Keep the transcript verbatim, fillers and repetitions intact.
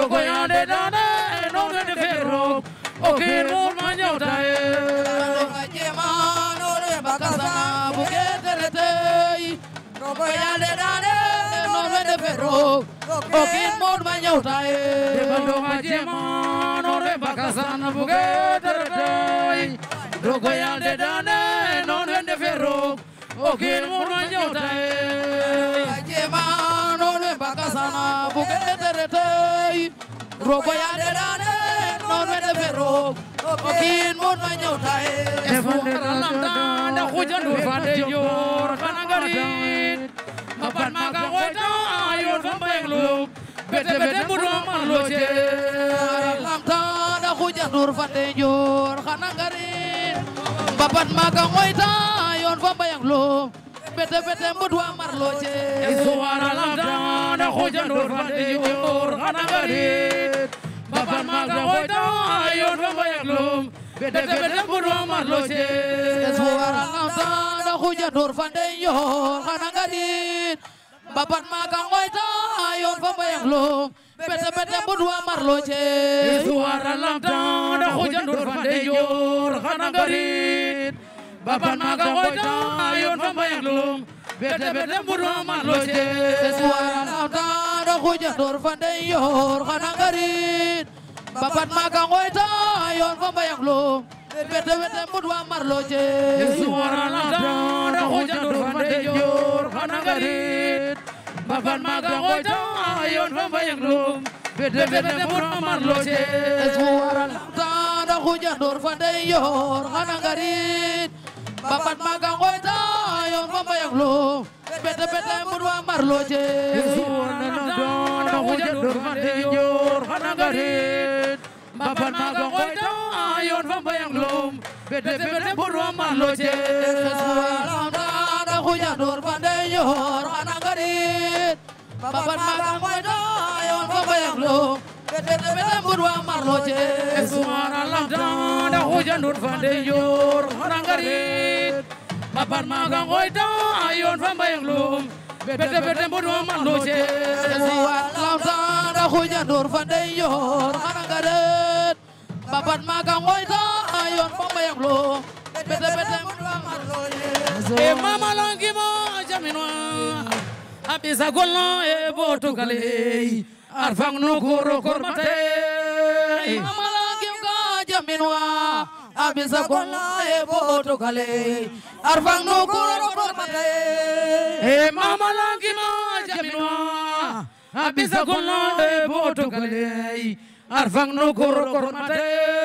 rogo yande dane no ngene ferro okin mur manyota e Jema no re bakasa buketerete rogo yande dane no ngene ferro okin mur manyota e bando jema no re bakasa buketerete rogo yande dane no ngene ferro okin mur manyota e jema no re bakasa buketerete rogo yande dane no ngene ferro okin mur manyota e Efunde lamda da hujan dur fade yor kanagarit mapan maga goita ayor fambaylu bete bete mudo marloje lamda da hujan dur fade yor kanagarit mapan maga goita ayor fambaylu bete bete mudo marloje suara lamda da hujan dur fade yor kanagarit mapan maga goita ayor fambaylu bete bete mudo marloje suara lamda da hujan dur fade yor kanagarit babat magang goita ayon fambaylu bete bete mudo marloje suara lamda da hujan dur fade yor kanagarit babat magang goita ayon fambaylu bete bete mudo marloje suara lamda da hujan dur fade yor kanagarit babat magang goita ayon fambaylu bete bete mudo marloje suara lamda da hujan dur fade yor kanagarit babat magang goita ayon fambaylu bete bete mudo marloje suara lamda da hujan dur fade yor kanagarit babat magang goita ayon fambaylu bete bete mudo marloje suara lamda da hujan dur fade yor kanagarit babat magang goita ayon fambaylu bete bete mudo marloje suara lamda da hujan dur fade yor kanagarit babat magang goita ayon fambaylu bete bete mudo marloje suara lamda da hujan dur fade yor kanagarit babat magang goita ayon fambaylu bete bete mudo marloje suara lamda da hujan dur fade yor kanagarit babat magang goita ayon fambaylu bete bete mudo marloje e mama langi mo jaminwa abisa golno e botu kale arfang no koro kormate mama lagi ka jaminwa abisa golno e boto kale arfang no kuro kormate e mama langi mo jaminwa abisa golno e botu kale arfang no koro kormate